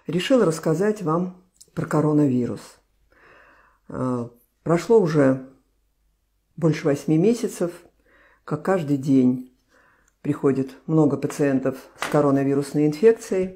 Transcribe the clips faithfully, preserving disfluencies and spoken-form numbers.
решила рассказать вам про коронавирус. Прошло уже больше восьми месяцев, как каждый день приходит много пациентов с коронавирусной инфекцией.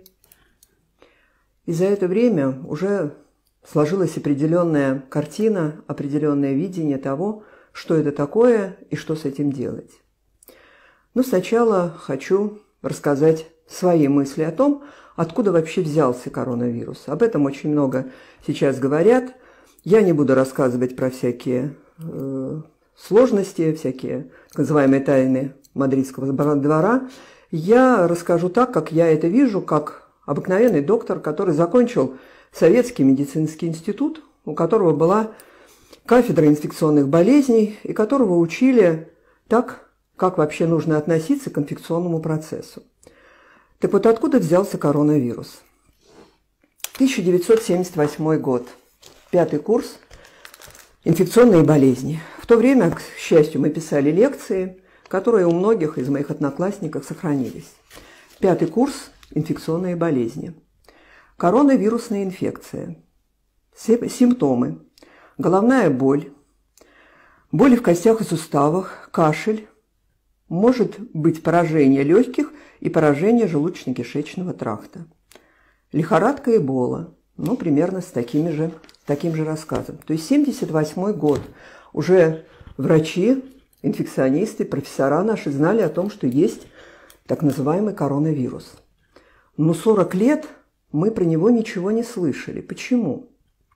И за это время уже сложилась определенная картина, определенное видение того, что это такое и что с этим делать. Но сначала хочу рассказать свои мысли о том, откуда вообще взялся коронавирус. Об этом очень много сейчас говорят. Я не буду рассказывать про всякие э, сложности, всякие так называемые тайны мадридского двора. Я расскажу так, как я это вижу, как обыкновенный доктор, который закончил Советский медицинский институт, у которого была кафедра инфекционных болезней, и которого учили так, как вообще нужно относиться к инфекционному процессу. Так вот, откуда взялся коронавирус? тысяча девятьсот семьдесят восьмой год. Пятый курс инфекционные болезни. В то время, к счастью, мы писали лекции, которые у многих из моих одноклассников сохранились. Пятый курс инфекционные болезни. Коронавирусная инфекция. Симптомы. Головная боль, боли в костях и суставах, кашель, может быть поражение легких и поражение желудочно-кишечного тракта. Лихорадка и Эбола, ну, примерно с такими же, таким же рассказом. То есть семьдесят восьмой год. Уже врачи, инфекционисты, профессора наши знали о том, что есть так называемый коронавирус. Но сорок лет мы про него ничего не слышали. Почему?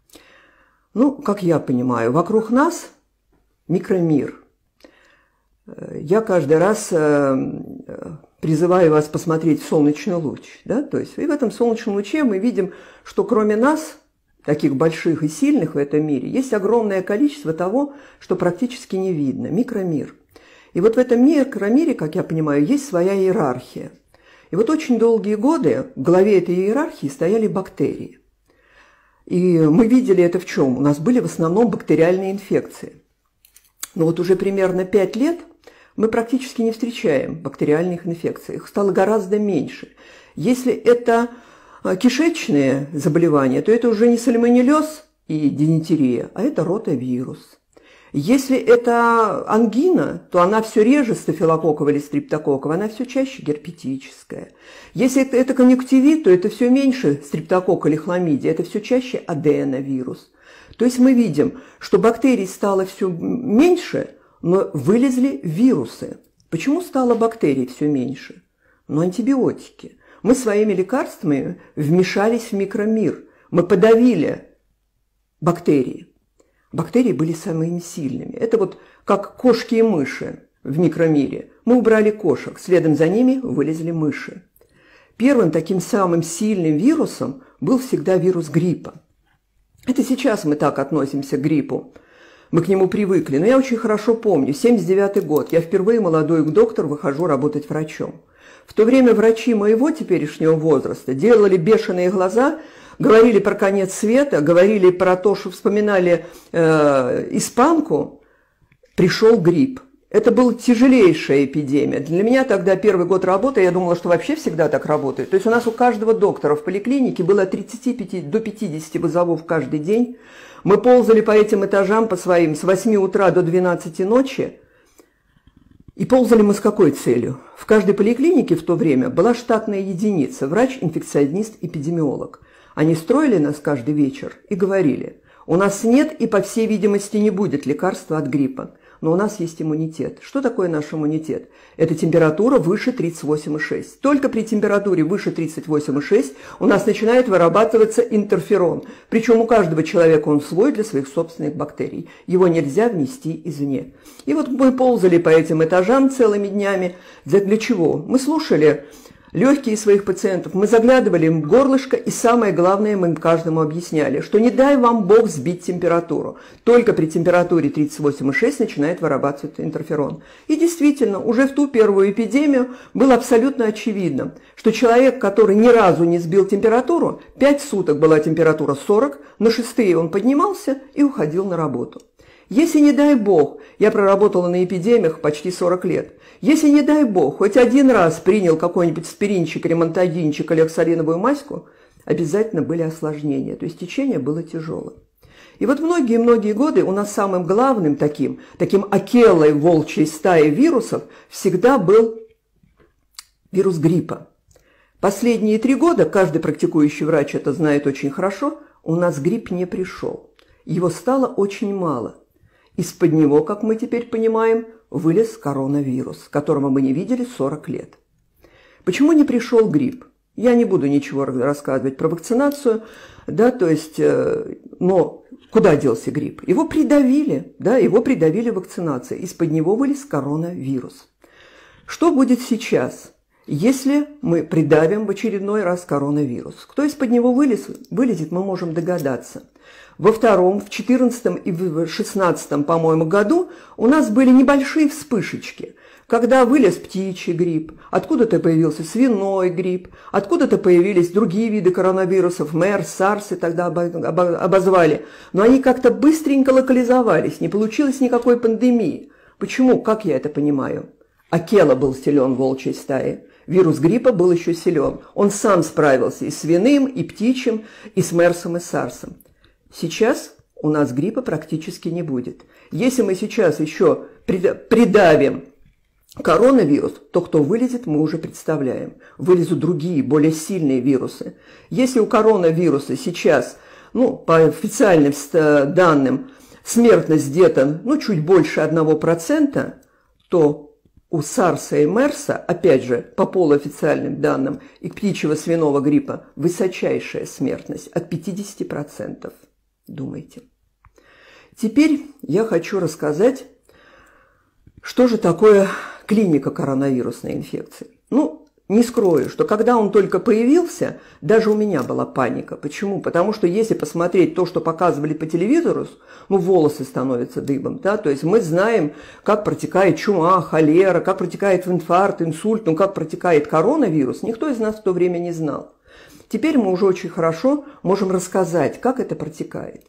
Ну, как я понимаю, вокруг нас микромир. Я каждый раз призываю вас посмотреть в солнечный луч. Да? То есть, и в этом солнечном луче мы видим, что кроме нас, таких больших и сильных в этом мире, есть огромное количество того, что практически не видно. Микромир. И вот в этом микромире, как я понимаю, есть своя иерархия. И вот очень долгие годы в главе этой иерархии стояли бактерии. И мы видели это в чем? У нас были в основном бактериальные инфекции. Но вот уже примерно пять лет мы практически не встречаем бактериальных инфекций. Их стало гораздо меньше. Если это кишечные заболевания, то это уже не сальмонеллез и дизентерия, а это ротавирус. Если это ангина, то она все реже стафилококковая или стрептококковая, она все чаще герпетическая. Если это, это конъюнктивит, то это все меньше стрептококк или хламидия, это все чаще аденовирус. То есть мы видим, что бактерий стало все меньше, но вылезли вирусы. Почему стало бактерий все меньше? Ну, антибиотики. Мы своими лекарствами вмешались в микромир, мы подавили бактерии. Бактерии были самыми сильными. Это вот как кошки и мыши в микромире. Мы убрали кошек, следом за ними вылезли мыши. Первым таким самым сильным вирусом был всегда вирус гриппа. Это сейчас мы так относимся к гриппу. Мы к нему привыкли. Но я очень хорошо помню, семьдесят девятый год. Я впервые молодой доктор выхожу работать врачом. В то время врачи моего теперешнего возраста делали бешеные глаза, говорили про конец света, говорили про то, что вспоминали э, испанку. Пришел грипп. Это была тяжелейшая эпидемия. Для меня тогда первый год работы, я думала, что вообще всегда так работает. То есть у нас у каждого доктора в поликлинике было от тридцати пяти до пятидесяти вызовов каждый день. Мы ползали по этим этажам по своим с восьми утра до двенадцати ночи. И ползали мы с какой целью? В каждой поликлинике в то время была штатная единица – врач-инфекционист-эпидемиолог. Они строили нас каждый вечер и говорили: у нас нет и, по всей видимости, не будет лекарства от гриппа, но у нас есть иммунитет. Что такое наш иммунитет? Это температура выше тридцати восьми и шести. Только при температуре выше тридцати восьми и шести у нас начинает вырабатываться интерферон. Причем у каждого человека он свой для своих собственных бактерий. Его нельзя внести извне. И вот мы ползали по этим этажам целыми днями. Для, для чего? Мы слушали легкие своих пациентов, мы заглядывали им в горлышко, и самое главное, мы каждому объясняли, что не дай вам Бог сбить температуру. Только при температуре тридцати восьми и шести начинает вырабатываться интерферон. И действительно, уже в ту первую эпидемию было абсолютно очевидно, что человек, который ни разу не сбил температуру, пять суток была температура сорок, на шестые он поднимался и уходил на работу. Если, не дай бог, я проработала на эпидемиях почти сорок лет, если, не дай бог, хоть один раз принял какой-нибудь аспиринчик, ремонтадинчик или оксалиновую маську, обязательно были осложнения, то есть течение было тяжелое. И вот многие-многие годы у нас самым главным таким, таким акелой волчьей стаи вирусов всегда был вирус гриппа. Последние три года, каждый практикующий врач это знает очень хорошо, у нас грипп не пришел. Его стало очень мало. Из-под него, как мы теперь понимаем, вылез коронавирус, которого мы не видели сорок лет. Почему не пришел грипп? Я не буду ничего рассказывать про вакцинацию, да, то есть, но куда делся грипп? Его придавили, да, его придавили вакцинацией, из-под него вылез коронавирус. Что будет сейчас, если мы придавим в очередной раз коронавирус? Кто из-под него вылез, вылезет, мы можем догадаться. Во втором, в четырнадцатом и в шестнадцатом, по-моему, году у нас были небольшие вспышечки, когда вылез птичий грипп, откуда-то появился свиной грипп, откуда-то появились другие виды коронавирусов, мерс, сарс и тогда обозвали. Но они как-то быстренько локализовались, не получилось никакой пандемии. Почему? Как я это понимаю? Акела был силен в волчьей стае. Вирус гриппа был еще силен. Он сам справился и с свиным, и птичьим, и с мерсом, и сарсом. Сейчас у нас гриппа практически не будет. Если мы сейчас еще придавим коронавирус, то кто вылезет, мы уже представляем. Вылезут другие, более сильные вирусы. Если у коронавируса сейчас, ну, по официальным данным, смертность где-то, ну, чуть больше одного процента, то у сарса и мерса, опять же, по полуофициальным данным, и птичьего свиного гриппа высочайшая смертность от пятидесяти процентов. Думайте. Теперь я хочу рассказать, что же такое клиника коронавирусной инфекции. Ну, не скрою, что когда он только появился, даже у меня была паника. Почему? Потому что если посмотреть то, что показывали по телевизору, ну, волосы становятся дыбом, да, то есть мы знаем, как протекает чума, холера, как протекает инфаркт, инсульт, ну, как протекает коронавирус, никто из нас в то время не знал. Теперь мы уже очень хорошо можем рассказать, как это протекает.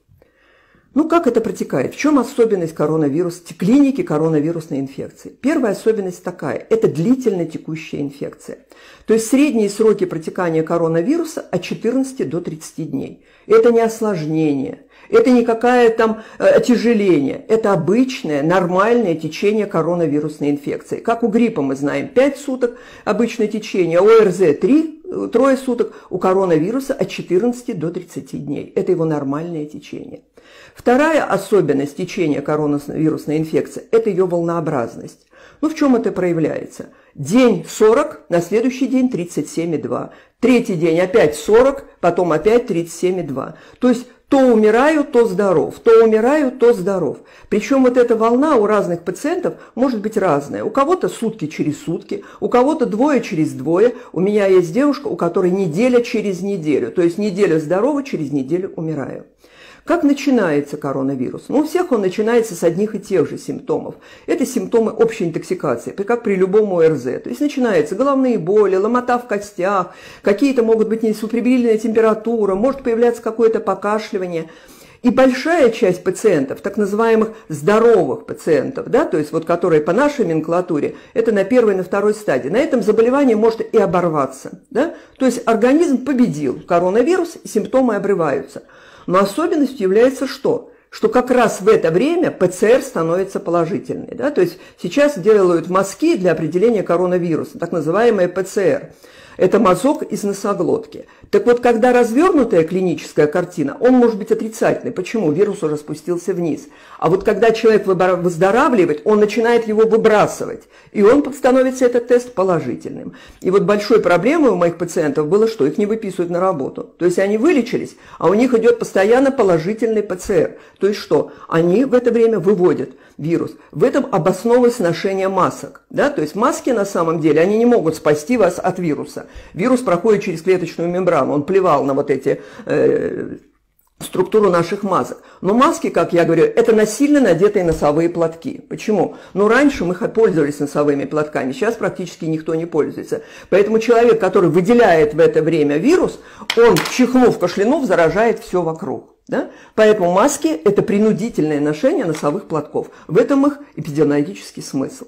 Ну, как это протекает? В чем особенность коронавируса, клиники коронавирусной инфекции? Первая особенность такая – это длительно текущая инфекция. То есть средние сроки протекания коронавируса от четырнадцати до тридцати дней. Это не осложнение, это не какое-то там отяжеление, это обычное, нормальное течение коронавирусной инфекции. Как у гриппа мы знаем, пять суток обычное течение, у ОРЗ три, трое суток, у коронавируса от четырнадцати до тридцати дней. Это его нормальное течение. Вторая особенность течения коронавирусной инфекции – это ее волнообразность. Ну, в чем это проявляется? День сорок, на следующий день тридцать семь и два. Третий день опять сорок, потом опять тридцать семь и два. То есть то умираю, то здоров, то умираю, то здоров. Причем вот эта волна у разных пациентов может быть разная. У кого-то сутки через сутки, у кого-то двое через двое. У меня есть девушка, у которой неделя через неделю. То есть неделя здорова, через неделю умираю. Как начинается коронавирус? Ну, у всех он начинается с одних и тех же симптомов. Это симптомы общей интоксикации, как при любом ОРЗ. То есть начинаются головные боли, ломота в костях, какие-то могут быть несуприбильная температура, может появляться какое-то покашливание. И большая часть пациентов, так называемых здоровых пациентов, да, то есть вот которые по нашей номенклатуре, это на первой и на второй стадии, на этом заболевание может и оборваться. Да? То есть организм победил коронавирус, и симптомы обрываются. Но особенностью является что? Что как раз в это время ПЦР становится положительной. Да? То есть сейчас делают мазки для определения коронавируса, так называемые ПЦР. Это мазок из носоглотки. Так вот, когда развернутая клиническая картина, он может быть отрицательный. Почему? Вирус уже спустился вниз. А вот когда человек выздоравливает, он начинает его выбрасывать. И он становится, этот тест, положительным. И вот большой проблемой у моих пациентов было, что их не выписывают на работу. То есть они вылечились, а у них идет постоянно положительный ПЦР. То есть что? Они в это время выводят вирус. В этом обосновывается ношение масок. Да? То есть маски на самом деле, они не могут спасти вас от вируса. Вирус проходит через клеточную мембрану, он плевал на вот эти э, структуру наших масок. Но маски, как я говорю, это насильно надетые носовые платки. Почему? Ну, раньше мы пользовались носовыми платками, сейчас практически никто не пользуется. Поэтому человек, который выделяет в это время вирус, он, чихнув, кашлянув, заражает все вокруг. Да? Поэтому маски – это принудительное ношение носовых платков. В этом их эпидемиологический смысл.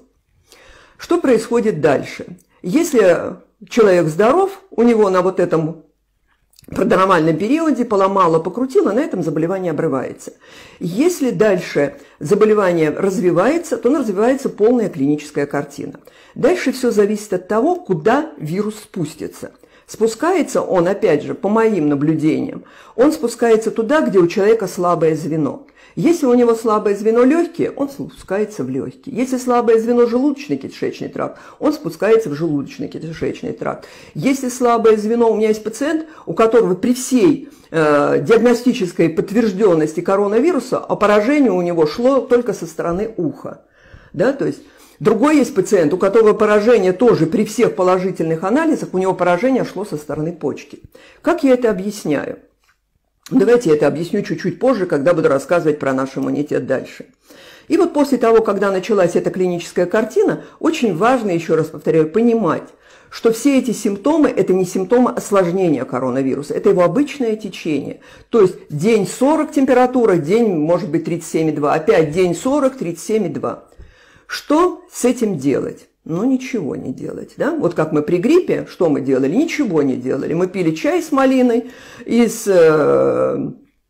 Что происходит дальше? Если человек здоров, у него на вот этом продромальном периоде, поломала, покрутила, на этом заболевание обрывается. Если дальше заболевание развивается, то развивается полная клиническая картина. Дальше все зависит от того, куда вирус спустится. Спускается он, опять же, по моим наблюдениям, он спускается туда, где у человека слабое звено. Если у него слабое звено легкие, он спускается в легкие. Если слабое звено желудочно-кишечный тракт, он спускается в желудочно-кишечный тракт. Если слабое звено, у меня есть пациент, у которого при всей э, диагностической подтвержденности коронавируса, а поражение у него шло только со стороны уха. Да, то есть другой есть пациент, у которого поражение тоже при всех положительных анализах, у него поражение шло со стороны почки. Как я это объясняю? Давайте я это объясню чуть-чуть позже, когда буду рассказывать про наш иммунитет дальше. И вот после того, когда началась эта клиническая картина, очень важно, еще раз повторяю, понимать, что все эти симптомы – это не симптомы осложнения коронавируса, это его обычное течение. То есть день сорок температура, день может быть тридцать семь и два, опять день сорок, тридцать семь и два. Что с этим делать? Ну, ничего не делать, да? Вот как мы при гриппе, что мы делали? Ничего не делали. Мы пили чай с малиной, и с, э,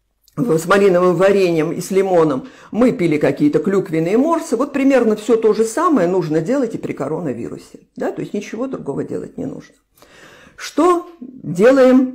с малиновым вареньем, и с лимоном. Мы пили какие-то клюквенные морсы. Вот примерно все то же самое нужно делать и при коронавирусе, да? То есть ничего другого делать не нужно. Что делаем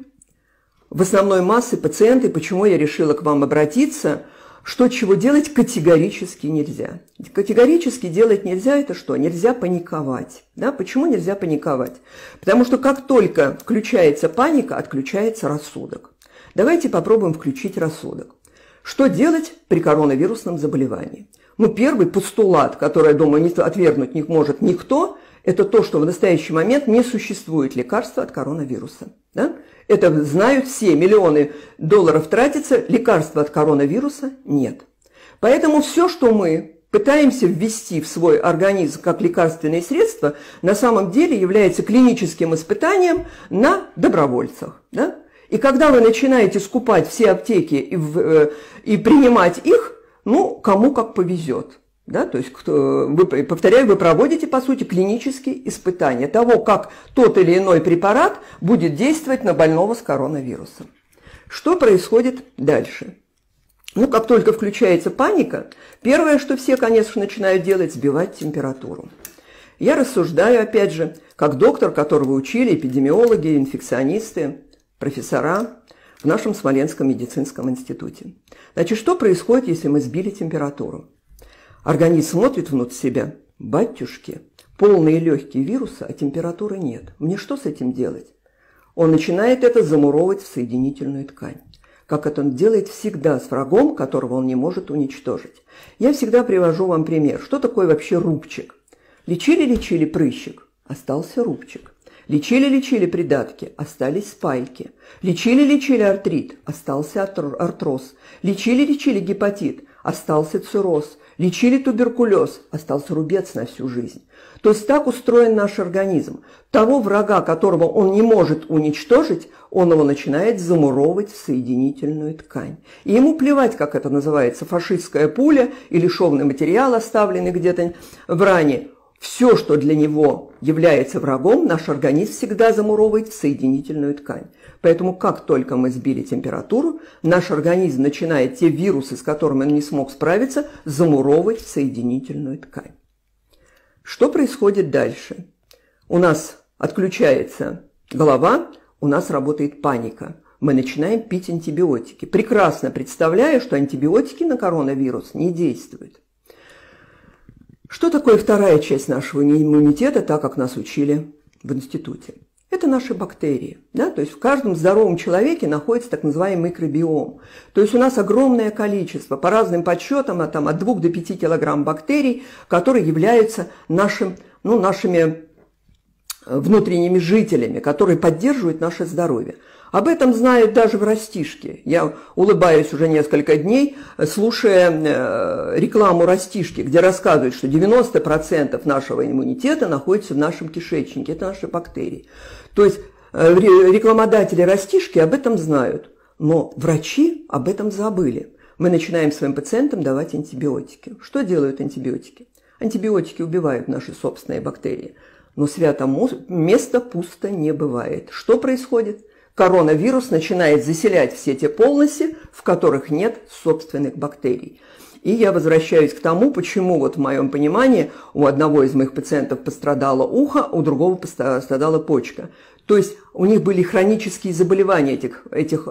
в основной массе пациенты, почему я решила к вам обратиться? Что, чего делать категорически нельзя. Категорически делать нельзя – это что? Нельзя паниковать. Да? Почему нельзя паниковать? Потому что как только включается паника, отключается рассудок. Давайте попробуем включить рассудок. Что делать при коронавирусном заболевании? Ну, первый постулат, который, я думаю, отвергнуть не может никто, это то, что в настоящий момент не существует лекарства от коронавируса. Да? Это знают все, миллионы долларов тратятся, лекарства от коронавируса нет. Поэтому все, что мы пытаемся ввести в свой организм как лекарственные средства, на самом деле является клиническим испытанием на добровольцах. Да? И когда вы начинаете скупать все аптеки и, в, и принимать их, ну, кому как повезет. Да, то есть, вы, повторяю, вы проводите, по сути, клинические испытания того, как тот или иной препарат будет действовать на больного с коронавирусом. Что происходит дальше? Ну, как только включается паника, первое, что все, конечно, начинают делать, сбивать температуру. Я рассуждаю, опять же, как доктор, которого учили эпидемиологи, инфекционисты, профессора в нашем Смоленском медицинском институте. Значит, что происходит, если мы сбили температуру? Организм смотрит внутрь себя, батюшки, полные легкие вируса, а температуры нет. Мне что с этим делать? Он начинает это замуровывать в соединительную ткань. Как это он делает всегда с врагом, которого он не может уничтожить. Я всегда привожу вам пример. Что такое вообще рубчик? Лечили-лечили прыщик, остался рубчик. Лечили-лечили придатки, остались спайки. Лечили-лечили артрит, остался артроз. Лечили-лечили гепатит, остался цирроз. Лечили туберкулез, остался рубец на всю жизнь. То есть так устроен наш организм. Того врага, которого он не может уничтожить, он его начинает замуровывать в соединительную ткань. И ему плевать, как это называется, фашистская пуля или шовный материал, оставленный где-то в ране. Все, что для него является врагом, наш организм всегда замуровывает в соединительную ткань. Поэтому как только мы сбили температуру, наш организм начинает те вирусы, с которыми он не смог справиться, замуровывать в соединительную ткань. Что происходит дальше? У нас отключается голова, у нас работает паника. Мы начинаем пить антибиотики. Прекрасно представляю, что антибиотики на коронавирус не действуют. Что такое вторая часть нашего иммунитета, так как нас учили в институте? Это наши бактерии. Да? То есть в каждом здоровом человеке находится так называемый микробиом. То есть у нас огромное количество, по разным подсчетам, от, там, от двух до пяти килограмм бактерий, которые являются нашим, ну, нашими внутренними жителями, которые поддерживают наше здоровье. Об этом знают даже в растишке. Я улыбаюсь уже несколько дней, слушая рекламу растишки, где рассказывают, что девяносто процентов нашего иммунитета находится в нашем кишечнике. Это наши бактерии. То есть рекламодатели растишки об этом знают, но врачи об этом забыли. Мы начинаем своим пациентам давать антибиотики. Что делают антибиотики? Антибиотики убивают наши собственные бактерии. Но свято место пусто не бывает. Что происходит? коронавирус начинает заселять все те полости, в которых нет собственных бактерий. И я возвращаюсь к тому, почему вот в моем понимании у одного из моих пациентов пострадало ухо, у другого пострадала почка. То есть у них были хронические заболевания этих, этих,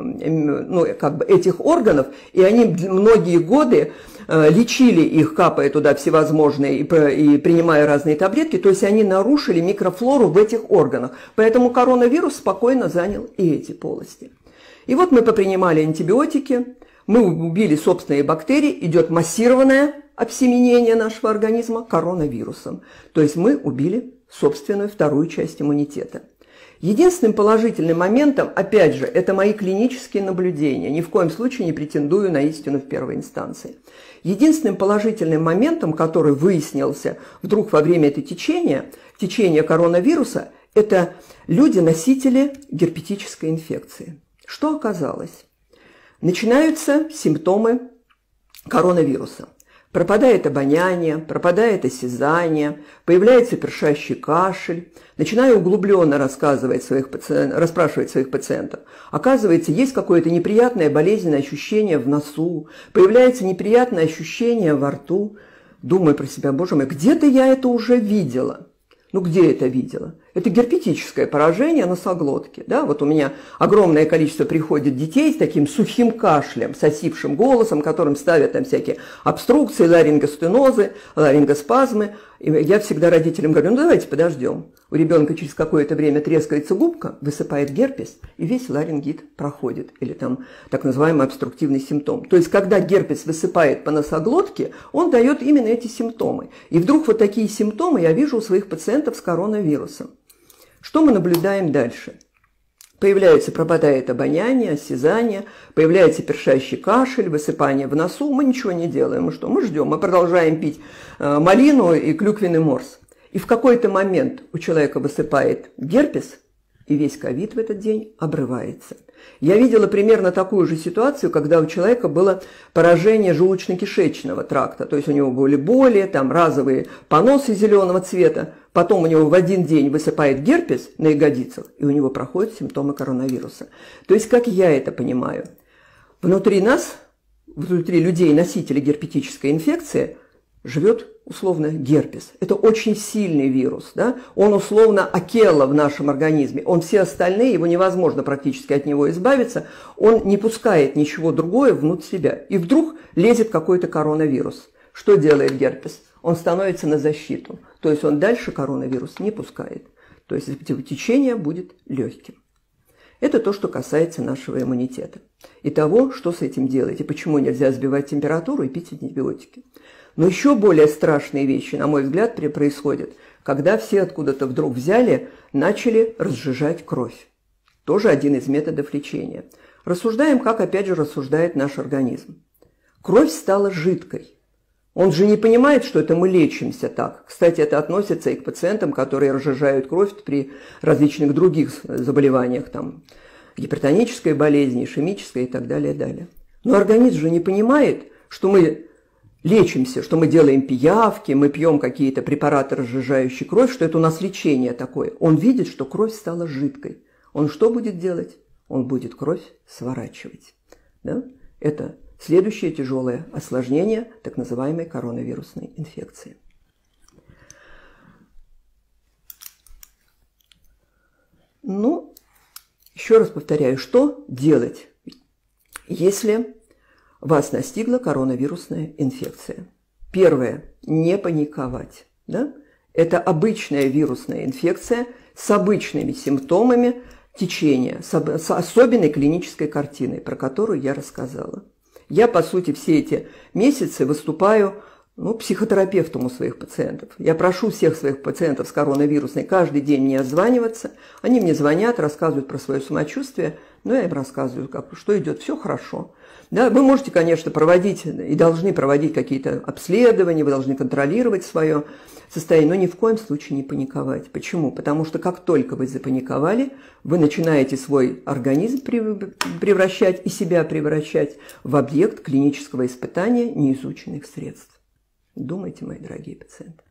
ну, как бы этих органов, и они многие годы лечили их, капая туда всевозможные и принимая разные таблетки, то есть они нарушили микрофлору в этих органах. Поэтому коронавирус спокойно занял и эти полости. И вот мы попринимали антибиотики, мы убили собственные бактерии, идет массированное обсеменение нашего организма коронавирусом. То есть мы убили собственную вторую часть иммунитета. Единственным положительным моментом, опять же, это мои клинические наблюдения. Ни в коем случае не претендую на истину в первой инстанции. Единственным положительным моментом, который выяснился вдруг во время этого течения, течения коронавируса, это люди-носители герпетической инфекции. Что оказалось? Начинаются симптомы коронавируса. Пропадает обоняние, пропадает осязание, появляется першащий кашель. Начинаю углубленно рассказывать своих пациентов, расспрашивать своих пациентов. Оказывается, есть какое-то неприятное болезненное ощущение в носу, появляется неприятное ощущение во рту. Думаю про себя, боже мой, где-то я это уже видела. Ну, где это видела? Это герпетическое поражение носоглотки. Да? Вот у меня огромное количество приходит детей с таким сухим кашлем, с осипшим голосом, которым ставят там всякие обструкции, ларингостенозы, ларингоспазмы. И я всегда родителям говорю, ну давайте подождем. У ребенка через какое-то время трескается губка, высыпает герпес, и весь ларингит проходит. Или там так называемый обструктивный симптом. То есть, когда герпес высыпает по носоглотке, он дает именно эти симптомы. И вдруг вот такие симптомы я вижу у своих пациентов с коронавирусом. Что мы наблюдаем дальше? Появляется, пропадает обоняние, осязание, появляется першащий кашель, высыпание в носу. Мы ничего не делаем. Мы что? Мы ждем. Мы продолжаем пить э, малину и клюквенный морс. И в какой-то момент у человека высыпает герпес, и весь ковид в этот день обрывается. Я видела примерно такую же ситуацию, когда у человека было поражение желудочно-кишечного тракта. То есть у него были боли, там разовые поносы зеленого цвета. Потом у него в один день высыпает герпес на ягодицах, и у него проходят симптомы коронавируса. То есть, как я это понимаю, внутри нас, внутри людей, носителей герпетической инфекции, живет условно герпес. Это очень сильный вирус. Да? Он условно окелла в нашем организме. Он все остальные, его невозможно практически от него избавиться. Он не пускает ничего другое внутрь себя. И вдруг лезет какой-то коронавирус. Что делает герпес? Он становится на защиту. То есть он дальше коронавирус не пускает. То есть течение будет легким. Это то, что касается нашего иммунитета. И того, что с этим делать. И почему нельзя сбивать температуру и пить антибиотики. Но еще более страшные вещи, на мой взгляд, происходят, когда все откуда-то вдруг взяли, начали разжижать кровь. Тоже один из методов лечения. Рассуждаем, как опять же рассуждает наш организм. Кровь стала жидкой. Он же не понимает, что это мы лечимся так. Кстати, это относится и к пациентам, которые разжижают кровь при различных других заболеваниях, там, гипертонической болезни, ишемической и так далее, далее. Но организм же не понимает, что мы лечимся, что мы делаем пиявки, мы пьем какие-то препараты, разжижающие кровь, что это у нас лечение такое. Он видит, что кровь стала жидкой. Он что будет делать? Он будет кровь сворачивать. Да? Это следующее тяжелое осложнение так называемой коронавирусной инфекции. Ну, еще раз повторяю, что делать, если вас настигла коронавирусная инфекция? Первое – не паниковать. Да? Это обычная вирусная инфекция с обычными симптомами течения, с особенной клинической картиной, про которую я рассказала. Я, по сути, все эти месяцы выступаю ну, психотерапевтом у своих пациентов. Я прошу всех своих пациентов с коронавирусной каждый день мне отзваниваться. Они мне звонят, рассказывают про свое самочувствие, но я им рассказываю, как, что идет все хорошо. Да, вы можете, конечно, проводить и должны проводить какие-то обследования, вы должны контролировать свое состояние, но ни в коем случае не паниковать. Почему? Потому что как только вы запаниковали, вы начинаете свой организм превращать и себя превращать в объект клинического испытания неизученных средств. Думайте, мои дорогие пациенты.